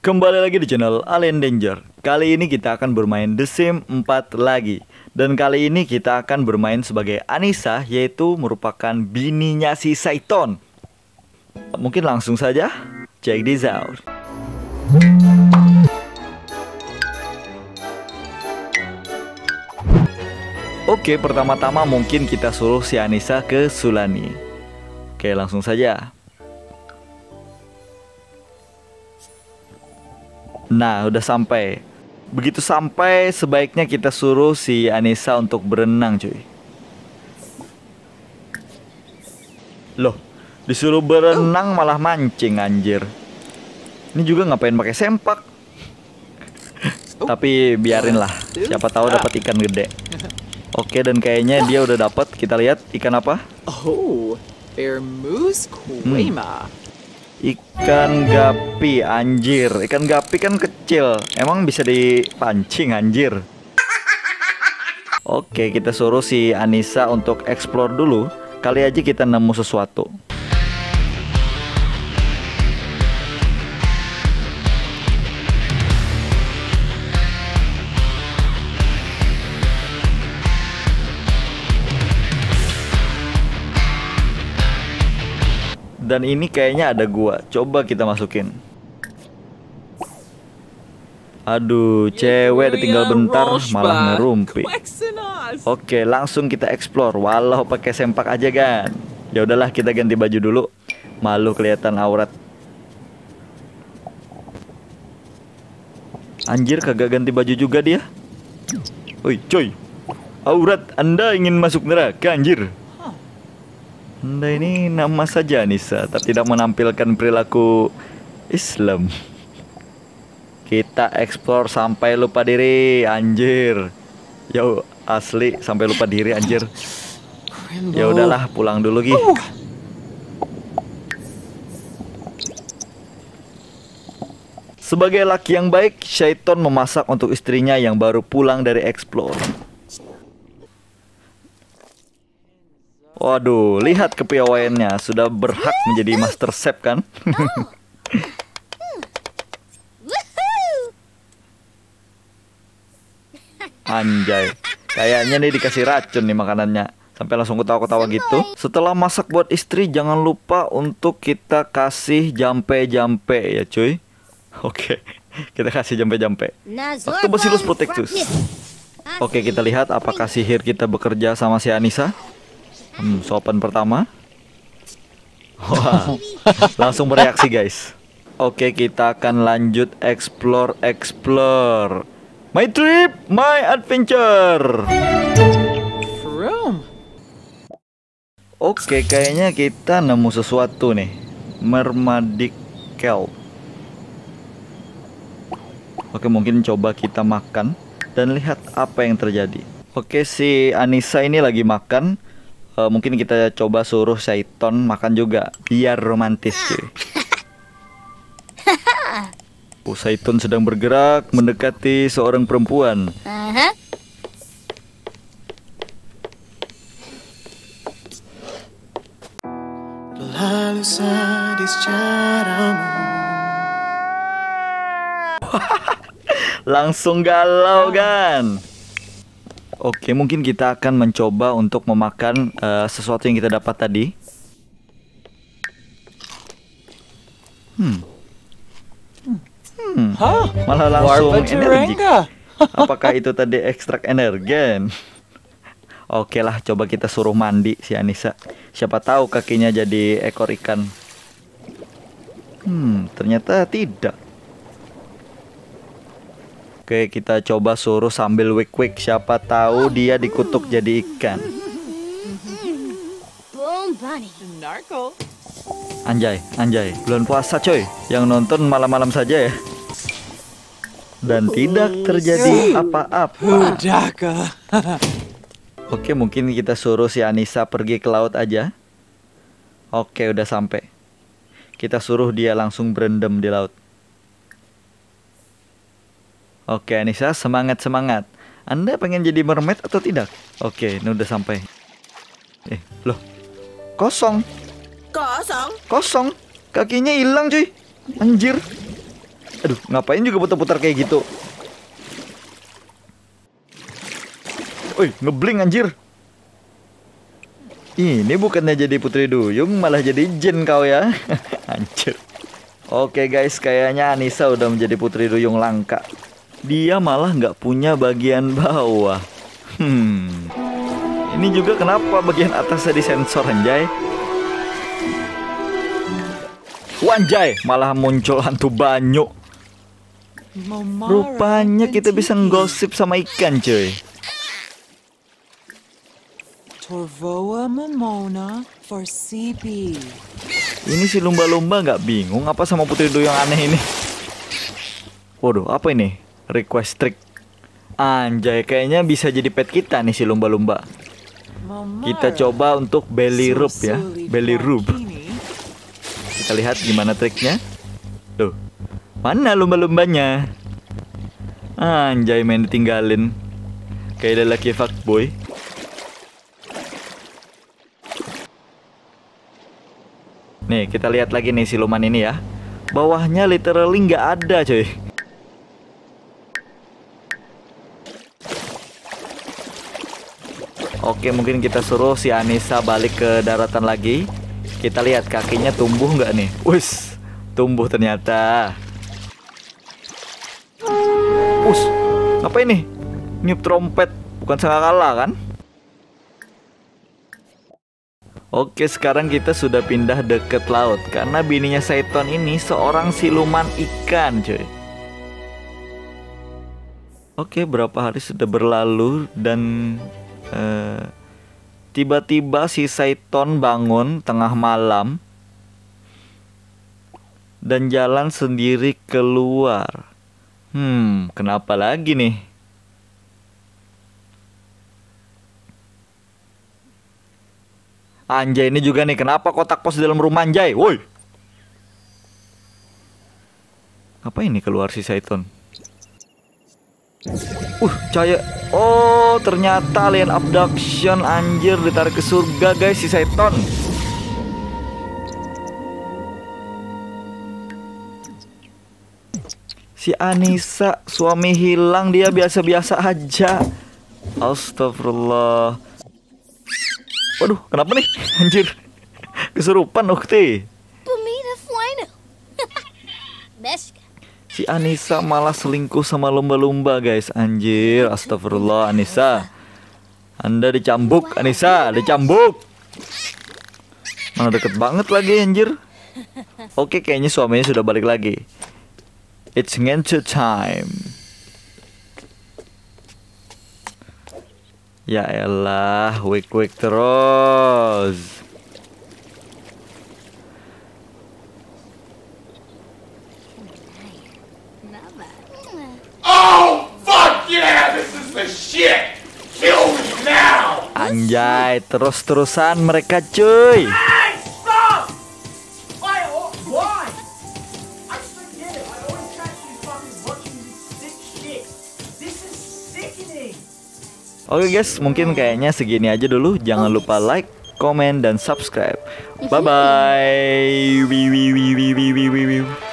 Kembali lagi di channel Alien Danger. Kali ini kita akan bermain The Sims 4 lagi. Dan kali ini kita akan bermain sebagai Anissa, yaitu merupakan bininya si Saiton. Mungkin langsung saja, check this out. Oke, pertama-tama mungkin kita suruh si Anissa ke Sulani. Oke, langsung saja. Nah, udah sampai. Begitu sampai, sebaiknya kita suruh si Anissa untuk berenang, cuy. Loh, disuruh berenang malah mancing, anjir. Ini juga ngapain pakai sempak? Tapi biarin lah, siapa tahu dapat ikan gede. Oke, dan kayaknya dia udah dapat. Kita lihat ikan apa? Oh, Bermus Quema. Ikan gapi, anjir. Ikan gapi kan kecil, emang bisa dipancing, anjir. Oke, kita suruh si Anissa untuk explore dulu. Kali aja kita nemu sesuatu. Dan ini kayaknya ada gua. Coba kita masukin. Aduh, cewek ditinggal bentar malah ngerumpi. Oke, langsung kita explore. Walau pakai sempak aja kan. Ya udahlah, kita ganti baju dulu. Malu kelihatan aurat. Anjir, kagak ganti baju juga dia. Oi, coy. Aurat, Anda ingin masuk neraka, anjir. Anda ini nama saja Anissa, tapi tidak menampilkan perilaku Islam. Kita explore sampai lupa diri, anjir. Yo, asli sampai lupa diri, anjir. Ya udahlah, pulang dulu Gi. Sebagai laki yang baik, Syaiton memasak untuk istrinya yang baru pulang dari explore. Waduh, lihat kepiawaiannya, sudah berhak menjadi master chef kan? Anjay, kayaknya nih dikasih racun nih makanannya. Sampai langsung ketawa-ketawa gitu. Setelah masak buat istri, jangan lupa untuk kita kasih jampe-jampe ya cuy. Oke, kita kasih jampe-jampe. Lactobacillus protectus. Oke, kita lihat apakah sihir kita bekerja sama si Anissa. Sopan pertama. Wah, langsung bereaksi guys. Oke, kita akan lanjut explore. My trip, my adventure. Oke, kayaknya kita nemu sesuatu nih. Mermadic kelp. Oke, mungkin coba kita makan dan lihat apa yang terjadi. Oke, si Anissa ini lagi makan. Mungkin kita coba suruh Saiton makan juga, biar romantis cuy. Saiton sedang bergerak mendekati seorang perempuan. Lalu sadis caramu. Langsung galau kan? Oke, mungkin kita akan mencoba untuk memakan sesuatu yang kita dapat tadi. Malah langsung energi. Apakah itu tadi ekstrak energen? Oke lah, coba kita suruh mandi si Anissa. Siapa tahu kakinya jadi ekor ikan. Ternyata tidak. Oke, kita coba suruh sambil wik-wik. Siapa tahu dia dikutuk jadi ikan. Anjay, bulan puasa coy. Yang nonton malam-malam saja ya. Dan tidak terjadi apa-apa. Oke, mungkin kita suruh si Anissa pergi ke laut aja. Oke, udah sampai. Kita suruh dia langsung berendam di laut. Oke, Anissa, semangat. Anda pengen jadi mermaid atau tidak? Oke, ini udah sampai. Loh, kosong. Kakinya hilang cuy. Anjir. Aduh, ngapain juga putar-putar kayak gitu? Woi, ngebling anjir. Ini bukannya jadi putri duyung, malah jadi jin kau ya. Anjir. Oke guys, kayaknya Anissa udah menjadi putri duyung langka. Dia malah nggak punya bagian bawah. Ini juga kenapa bagian atasnya disensor anjay? Wanjay, malah muncul hantu banyu. Rupanya kita bisa ngosip sama ikan cuy. Torvoa Momona for CP. Ini si lumba-lumba nggak bingung apa sama putri duyung aneh ini? Waduh, apa ini? Request trick. Anjay, kayaknya bisa jadi pet kita nih si lumba-lumba. Kita coba untuk belly rub ya. Belly rub. Kita lihat gimana triknya. Tuh, mana lumba-lumbanya? Anjay, main ditinggalin. Kayak lelaki fuckboy. Nih, kita lihat lagi nih siluman ini ya. Bawahnya literally nggak ada coy. Oke, mungkin kita suruh si Anissa balik ke daratan lagi. Kita lihat kakinya tumbuh nggak nih? Wis, tumbuh ternyata. Ngapain nih? Niup trompet, bukan sangkakala kan? Oke, sekarang kita sudah pindah deket laut karena bininya Saiton ini seorang siluman ikan, coy. Oke, berapa hari sudah berlalu dan tiba-tiba si Saiton bangun tengah malam dan jalan sendiri keluar. Kenapa lagi nih? Anjay, ini juga nih, kenapa kotak pos di dalam rumah anjay? Woi. Apa ini keluar si Saiton? Cahaya. Oh, ternyata alien abduction, anjir, ditarik ke surga guys si Saiton. Si Anissa, suami hilang, dia biasa-biasa aja. Astagfirullah. Waduh, kenapa nih? Anjir. Kesurupan ukti. Si Anissa malah selingkuh sama lumba-lumba guys. Anjir, astagfirullah Anissa. Anda dicambuk, Anissa, dicambuk. Mana deket banget lagi anjir. Oke, kayaknya suaminya sudah balik lagi. It's ngentu time. Ya elah, wik-wik terus. Oh, fuck yeah! This is the shit! Kill me now! Anjay, terus-terusan mereka cuy. Hey, stop! Why? I forget it. I always catch you fucking watching this sick shit. This is sickening. Oke guys, mungkin kayaknya segini aja dulu. Jangan lupa like, komen, dan subscribe. Bye-bye.